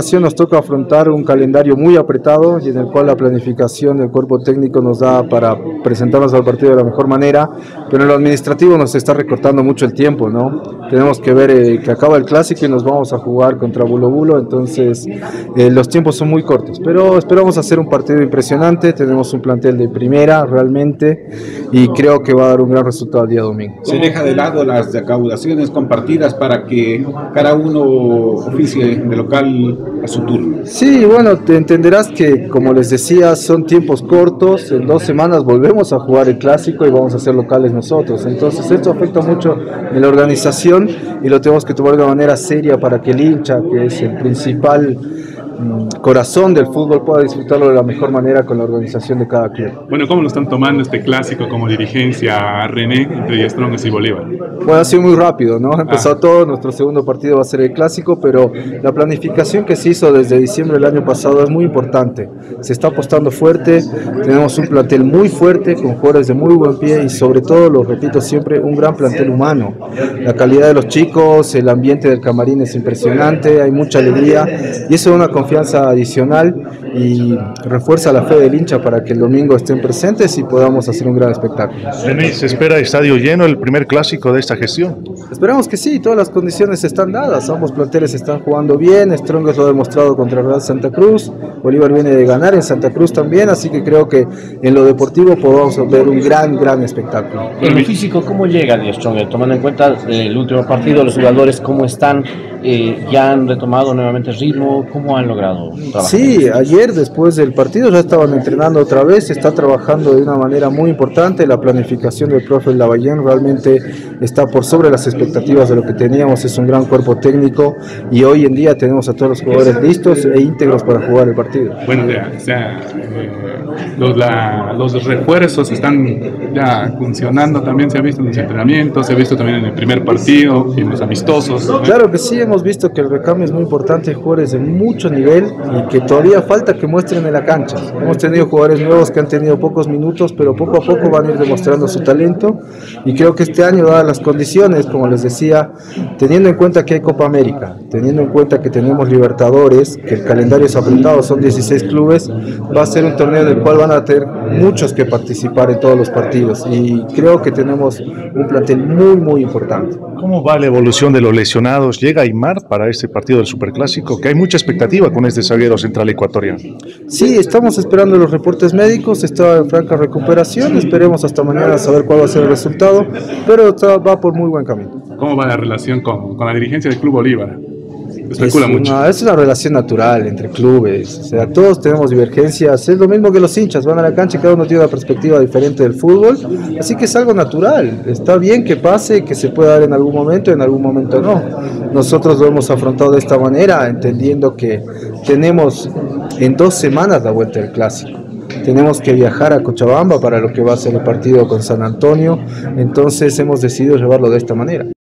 Nos toca afrontar un calendario muy apretado y en el cual la planificación del cuerpo técnico nos da para presentarnos al partido de la mejor manera, pero en lo administrativo nos está recortando mucho el tiempo, ¿no? Tenemos que ver que acaba el clásico y nos vamos a jugar contra Bulo Bulo, entonces los tiempos son muy cortos, pero esperamos hacer un partido impresionante. Tenemos un plantel de primera realmente y creo que va a dar un gran resultado el día domingo. Se deja de lado las recaudaciones compartidas para que cada uno oficie de local a su turno. Sí, bueno, te entenderás que, como les decía, son tiempos cortos. En 2 semanas volvemos a jugar el clásico y vamos a ser locales nosotros. Entonces esto afecta mucho en la organización y lo tenemos que tomar de una manera seria para que el hincha, que es el principal corazón del fútbol, pueda disfrutarlo de la mejor manera con la organización de cada club. Bueno, ¿cómo lo están tomando este clásico como dirigencia, René, entre Strongest y Bolívar? Bueno, ha sido muy rápido, ¿no? Empezó todo, nuestro segundo partido va a ser el clásico, pero la planificación que se hizo desde diciembre del año pasado es muy importante. Se está apostando fuerte, tenemos un plantel muy fuerte, con jugadores de muy buen pie y sobre todo, lo repito siempre, un gran plantel humano. La calidad de los chicos, el ambiente del camarín es impresionante, hay mucha alegría y eso es una confianza adicional y refuerza la fe del hincha para que el domingo estén presentes y podamos hacer un gran espectáculo. René, ¿se espera estadio lleno el primer clásico de esta gestión? Esperamos que sí, todas las condiciones están dadas, ambos planteles están jugando bien, Strongest lo ha demostrado contra el Real Santa Cruz, Bolívar viene de ganar en Santa Cruz también, así que creo que en lo deportivo podemos ver un gran espectáculo. En lo físico, ¿cómo llega de Strongest? Tomando en cuenta el último partido, los jugadores cómo están, ya han retomado nuevamente el ritmo, ¿cómo han logrado trabajar? Sí, ayer después del partido ya estaban entrenando otra vez, se está trabajando de una manera muy importante, la planificación del profe Lavallén realmente está por sobre las expectativas de lo que teníamos, es un gran cuerpo técnico y hoy en día tenemos a todos los jugadores listos e íntegros para jugar el partido. Bueno, los refuerzos están ya funcionando, también se ha visto en los entrenamientos, se ha visto también en el primer partido, en los amistosos, ¿no? Claro que sí, hemos visto que el recambio es muy importante, jugadores de mucho nivel y que todavía falta que muestren en la cancha. Hemos tenido jugadores nuevos que han tenido pocos minutos, pero poco a poco van a ir demostrando su talento y creo que este año, dadas las condiciones, como les decía, teniendo en cuenta que hay Copa América, teniendo en cuenta que tenemos Libertadores, que el calendario es apretado, son 16 clubes, va a ser un torneo en el cual van a tener muchos que participar en todos los partidos y creo que tenemos un plantel muy importante. ¿Cómo va la evolución de los lesionados? ¿Llega Aymar para este partido del Superclásico? Que hay mucha expectativa con este zaguero central ecuatoriano. Sí, estamos esperando los reportes médicos, está en franca recuperación, esperemos hasta mañana saber cuál va a ser el resultado, pero va por muy buen camino. ¿Cómo va la relación con la dirigencia del Club Bolívar? Especula mucho. Es una relación natural entre clubes, o sea, todos tenemos divergencias, es lo mismo que los hinchas, van a la cancha y cada uno tiene una perspectiva diferente del fútbol, así que es algo natural, está bien que pase, que se pueda dar en algún momento no. Nosotros lo hemos afrontado de esta manera, entendiendo que tenemos en 2 semanas la vuelta del clásico. Tenemos que viajar a Cochabamba para lo que va a ser el partido con San Antonio, entonces hemos decidido llevarlo de esta manera.